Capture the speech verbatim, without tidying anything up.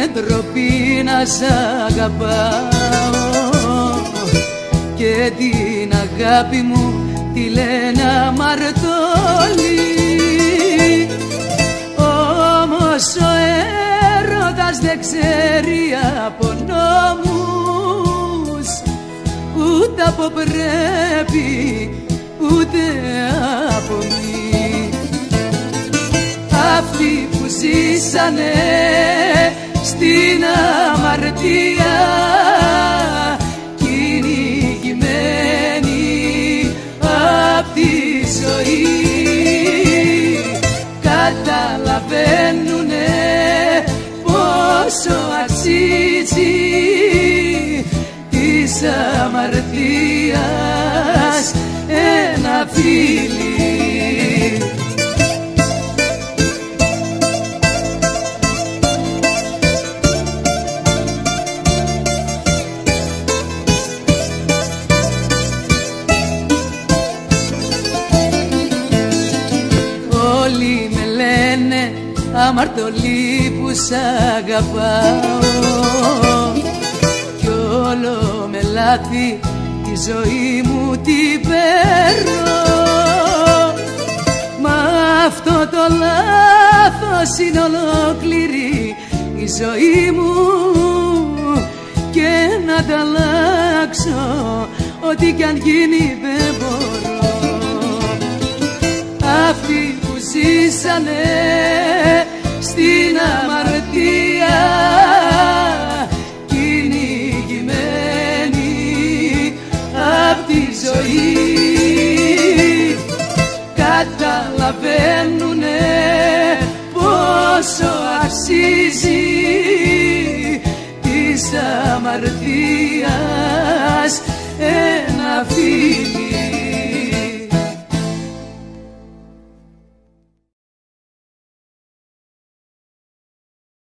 είναι ντροπή να σ' αγαπάω και την αγάπη μου τη λένε αμαρτωλή. Όμως ο έρωτας δεν ξέρει από νόμους, ούτε από πρέπει, ούτε από μη. Αυτοί που ζήσανε στην αμαρτία, κυνηγημένοι απ' τη ζωή, καταλαβαίνουνε πόσο αξίζει της αμαρτίας ένα φίλι. Όλοι με λένε αμαρτωλή που σ' αγαπάω κι όλο με λάθη τη ζωή μου την παίρνω. Μα αυτό το λάθος είναι ολόκληρη η ζωή μου και να τα αλλάξω ό,τι κι αν γίνει δεν μπορώ. Αυτοί που ζήσανε στην αμαρτία, κυνηγημένοι απ' τη ζωή, καταλαβαίνουνε πόσο αξίζει της αμαρτίας ένα φίλι.